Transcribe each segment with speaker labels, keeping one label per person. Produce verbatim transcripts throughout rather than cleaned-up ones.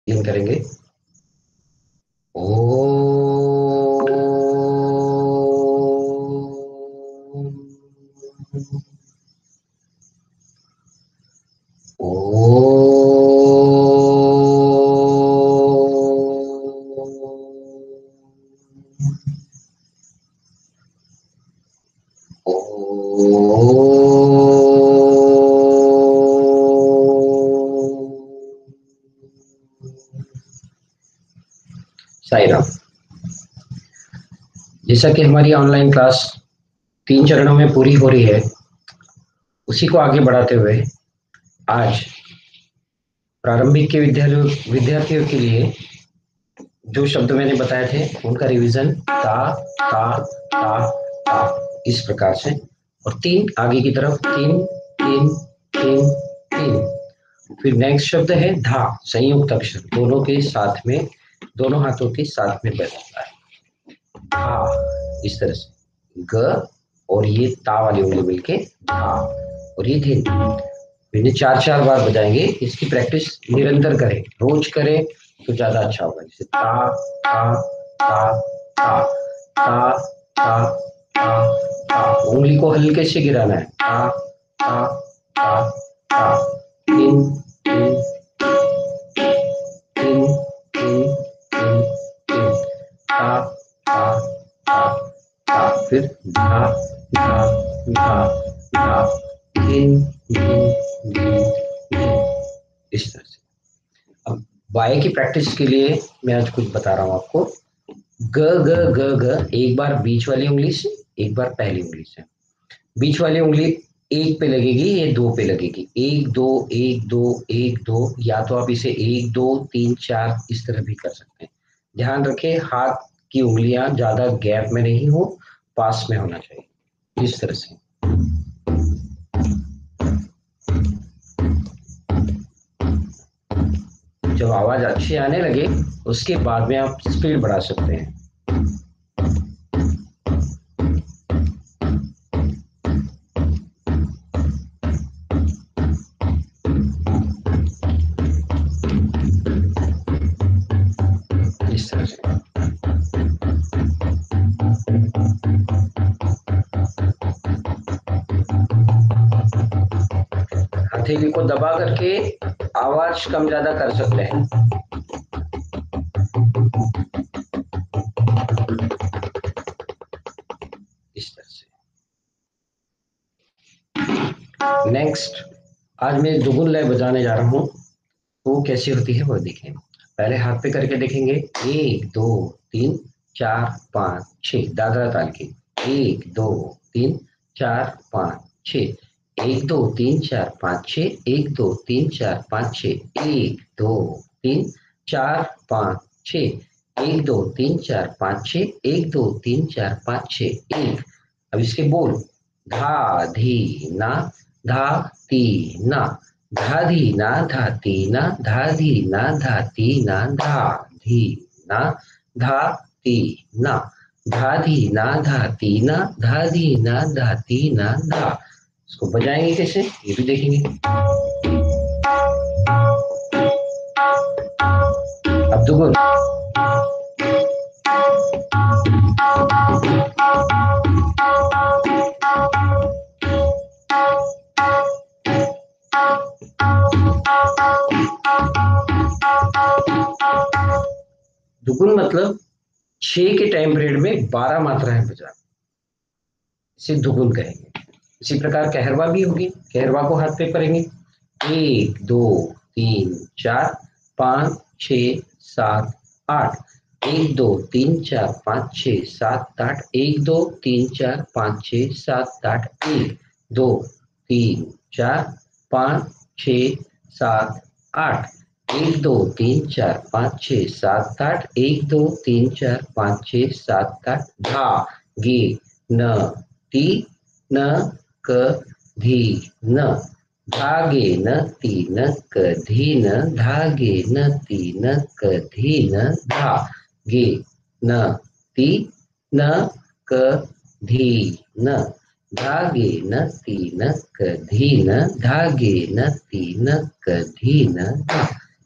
Speaker 1: इन करेंगे। ओ ओ साई राम। जैसा कि हमारी ऑनलाइन क्लास तीन चरणों में पूरी हो रही है, उसी को आगे बढ़ाते हुए आज प्रारंभिक के विद्यालयों विद्यार्थियों के लिए जो शब्द मैंने बताए थे उनका रिवीजन ता ता ता ता इस प्रकार से, और तीन आगे की तरफ तीन तीन तीन तीन। फिर नेक्स्ट शब्द है धा, संयुक्त अक्षर दोनों के साथ में, दोनों हाथों के साथ में बैठता है धा, इस तरह से ग और ये ता वाली उंगली मिलके धा, और ये धिन। इन्हें चार चार बार बजाएंगे। इसकी प्रैक्टिस निरंतर करें, रोज करें तो ज्यादा अच्छा होगा। जैसे ता ता ता ता ता ता ता ता, उंगली को हल्के से गिराना है। ता ता ता ता, तीन तीन तीन तीन तीन तीन, ता ता ता ता, फिर धा धा धा धा, तीन तीन तीन तीन, इस तरह से। अब बाय की प्रैक्टिस के लिए मैं आज कुछ बता रहा हूँ आपको। ग ग ग ग, एक बार बीच वाली उंगली से, एक बार पहली उंगली से। बीच वाली उंगली एक पे लगेगी, ये दो पे लगेगी। एक दो एक दो एक दो, या तो आप इसे एक दो तीन चार इस तरह भी कर सकते हैं। ध्यान रखें हाथ की उंगलियां ज्यादा गैप में नहीं हो, पास में होना चाहिए, इस तरह से। जब आवाज अच्छी आने लगे उसके बाद में आप स्पीड बढ़ा सकते हैं। इस तरह से हथेली को दबा करके आवाज कम ज्यादा कर सकते हैं। इस तरह से। नेक्स्ट, आज मैं दुगुन लय बजाने जा रहा हूँ, वो कैसी होती है वो देखें। पहले हाथ पे करके देखेंगे। एक दो तीन चार पाँच छः, दादरा ताल की। एक दो तीन चार पाँच छः, एक दो तीन चार पाँच छः, एक दो तीन चार पाँच छः, एक दो तीन चार पाँच छः, एक दो तीन चार पाँच छः, एक दो तीन चार पाँच छः, एक। अब इसके बोल। धा धी ना, धा ती ना, धा धी ना धाती ना, धा धी ना धाती ना, धा धी ना धाती ना, धा धी ना धाती ना, धा धी ना धाती ना, धा। इसको बजाएंगे कैसे ये भी देखेंगे। अब दुगुन। दुगुन मतलब छह के टाइम पीरियड में बारह मात्राएं बजा, इसे दुगुन कहेंगे। इसी प्रकार कहरवा भी होगी। कहरवा को हाथ पे करेंगे। एक दो तीन चार पाँच छ सात आठ, एक दो तीन चार पाँच छ सात आठ, एक दो तीन चार पाँच छ सात आठ, एक दो तीन चार पाँच छ सात आठ, एक दो तीन चार पाँच छ सात आठ, एक दो तीन चार पाँच छ सात आठ, धा गे न ती न क धी न, धागे न तीन क धीन, धागे न तीन क धीन, धागे न ती न क धीन, धागे न तीन क धीन, धागे न तीन क धीन, धा।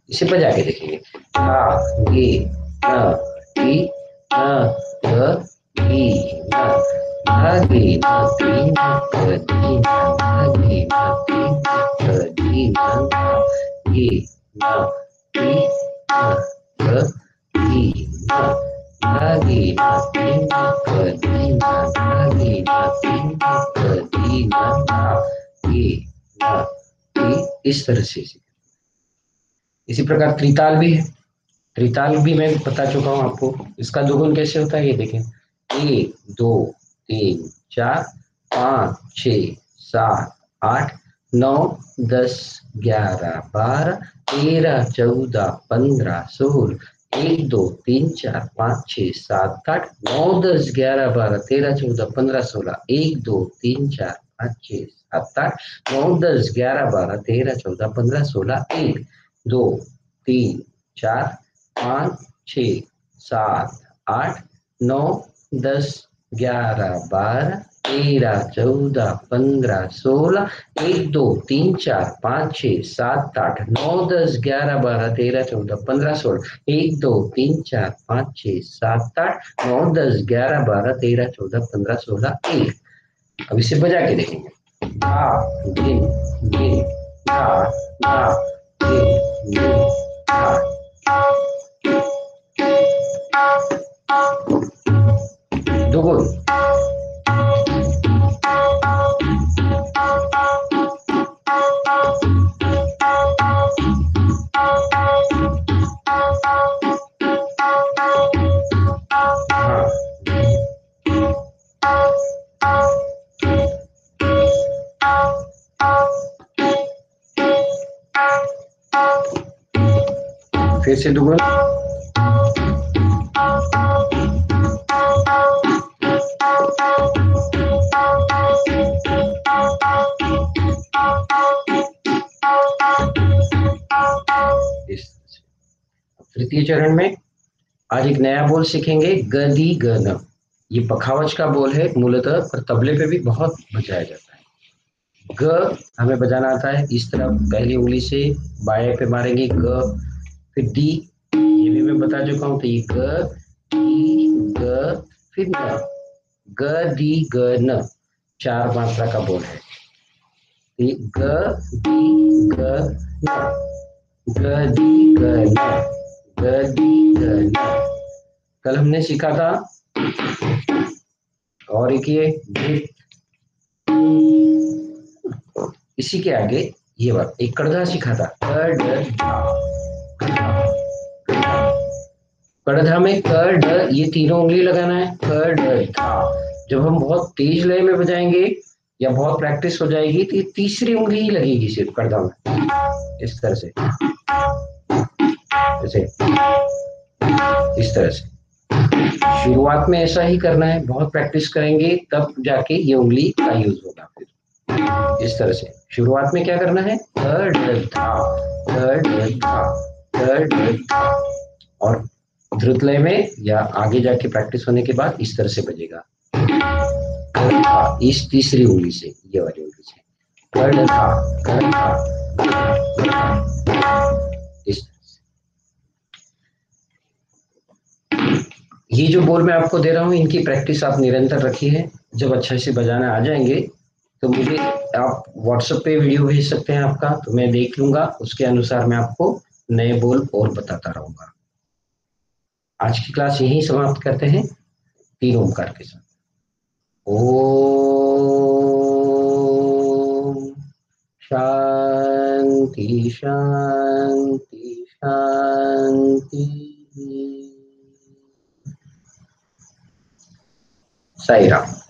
Speaker 1: इसे बजा के देखेंगे। धा गे न टी न ध गी न धा गे न टी न ध गी न धा गे न टी न ध गी न धा गे न टी न ध गी न धा गे न टी न ध गी न धा गे न टी न ध गी न धा गे न टी। इस तरह से इसी प्रकार त्रिताल भी है। त्रिताल भी मैं बता चुका हूं आपको। इसका दोगुन कैसे होता है ये देखें। एक दो तीन चार पाँच छ सात आठ नौ दस ग्यारह बारह तेरह चौदह पंद्रह सोलह एक दो तीन चार पाँच छ सात आठ नौ दस ग्यारह बारह तेरह चौदह पंद्रह सोलह एक दो तीन चार पाँच छ सात आठ नौ दस ग्यारह बारह तेरह चौदह पंद्रह सोलह एक दो तीन चार पाँच छ सात आठ नौ दस ग्यारह बारह तेरह चौदह पंद्रह सोलह एक दो तीन चार पाँच छ सात आठ नौ दस ग्यारह बारह तेरह चौदह पंद्रह सोलह एक दो तीन चार पाँच छ सात आठ नौ दस ग्यारह बारह तेरह चौदह पंद्रह सोलह एक। अब इसे बजा के देखेंगे। धा गिन गिन धा धा गिन गिन धा। दोगुन फिर से दोगुन तृतीय चरण में आज एक नया बोल सीखेंगे गदी गन। ये पखावज का बोल है मूलतः, पर तबले पे भी बहुत बजाया जाता है। ग हमें बजाना आता है इस तरह, पहली उंगली से बाएं पे मारेंगे ग, फिर डी, ये भी मैं बता चुका हूँ। तो ये ग डी ग फिर न, ग दी ग न, चार मात्रा का बोल है। ये ग दी ग न, ग दी ग न, ग दी ग न। कल हमने सीखा था और एक ये इसी के आगे ये बात एक कड़धा सीखा था। कड़धा में क ड ये तीनों उंगली लगाना है। क ड धा। जब हम बहुत तेज लय में बजाएंगे या बहुत प्रैक्टिस हो जाएगी तो ये तीसरी उंगली ही लगेगी सिर्फ कड़धा में, इस तरह से, जैसे इस तरह से। शुरुआत में ऐसा ही करना है, बहुत प्रैक्टिस करेंगे तब जाके ये उंगली का यूज होगा। फिर इस तरह से शुरुआत में क्या करना है, ध ढ धा ध ढ धा ध ढ धा, और द्रुत लय में या आगे जाके प्रैक्टिस होने के बाद इस तरह से बजेगा। इस तीसरी उंगली से, ये वाली उंगली से ध धा ध धा, इस ये जो बोल मैं आपको दे रहा हूँ इनकी प्रैक्टिस आप निरंतर रखिए। जब अच्छे से बजाना आ जाएंगे तो मुझे आप व्हाट्सएप पे वीडियो भेज सकते हैं आपका, तो मैं देख लूंगा, उसके अनुसार मैं आपको नए बोल और बताता रहूंगा। आज की क्लास यहीं समाप्त करते हैं तीन ओमकार के साथ। ओम शांति शांति शांति। साई राम।